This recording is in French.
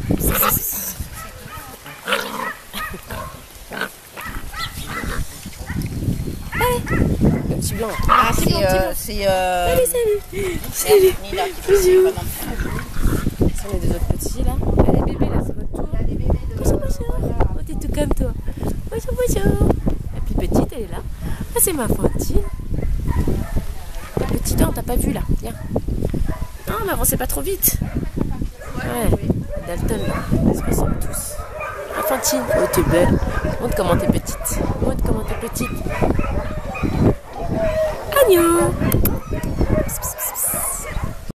Le petit blanc. Ah, c'est Salut, salut. Nila qui fait Bisous. pas non plus. Ce sont les deux autres petits là. Allez bébé là, c'est votre tour. Bonjour, bonjour. Oh, t'es tout comme toi. Bonjour, bonjour. La plus petite, elle est là. Ah, c'est ma Fantine. La petite, on t'a pas vu là. Viens. Non, mais avancez pas trop vite. Ouais. Dalton là. Ils se ressemblent tous. Ah, Fantine. Oh, t'es belle. Montre comment t'es petite. Montre comment t'es petite. Agneau.